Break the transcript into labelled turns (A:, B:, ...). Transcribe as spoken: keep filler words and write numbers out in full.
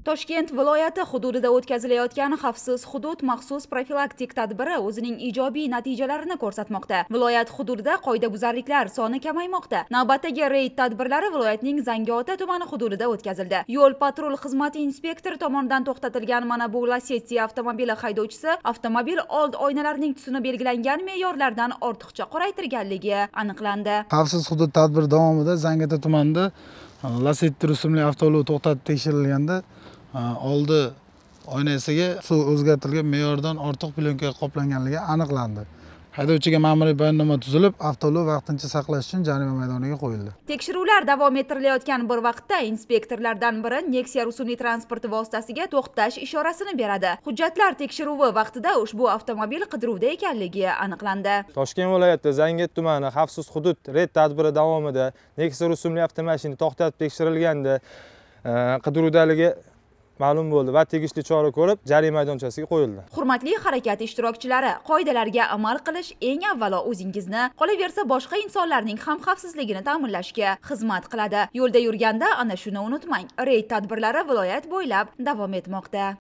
A: Toshkent viloyati hududida o'tkazilayotgan xavfsiz hudud maxsus profilaktik tadbiri o'zining ijobiy natijalarini ko'rsatmoqda. Viloyat hududida qoidabuzarliklar soni kamaymoqda. Navbatdagi reyd tadbirlari viloyatning Zangiota tumani hududida o'tkazildi. Yo'l patrul xizmati inspektori tomonidan to'xtatilgan mana bu Lacetti avtomobili haydovchisi avtomobil old oynalarining tusini belgilangan me'yorlardan ortiqcha qoraytirganligi aniqlandi.
B: Xavfsiz hudud tadbiri davomida Zangiota tumanida Lacetti rusumli avtoulov to'xtatib tekshirilganda oldi oynasiga suv o'zgartirilgan me'yordan ortiq plyonka qoplanganligi aniqlandi. Haydovchiga ma'muriy bayonnoma tuzilib, avtoulov vaqtincha saqlash uchun jarima maydoniga qo'yildi.
A: Tekshiruvlar davom ettirilayotgan bir vaqtda inspektorlardan biri Nexia rusumli transport vositasiga to'xtash ishorasini beradi. Hujjatlar tekshiruvi vaqtida ushbu avtomobil qidiruvda ekanligi aniqlandi.
C: Toshkent viloyati Zangiota tumani xavfsiz hudud reyd tadbiri davomida Nexia rusumli avtomashina to'xtatib tekshirilganda qidiruvdaligi ma'lum bo'ldi va tegishli chora ko'rib jarima maydonchasiga qo'yildi.
A: Hurmatli harakat ishtirokchilari, qoidalarga amal qilish eng avvalo o'zingizni, qolaversa boshqa insonlarning ham xavfsizligini ta'minlashga xizmat qiladi. Yo'lda yurganda ana shuni unutmang. Reyd tadbirlari viloyat bo'ylab davom etmoqda.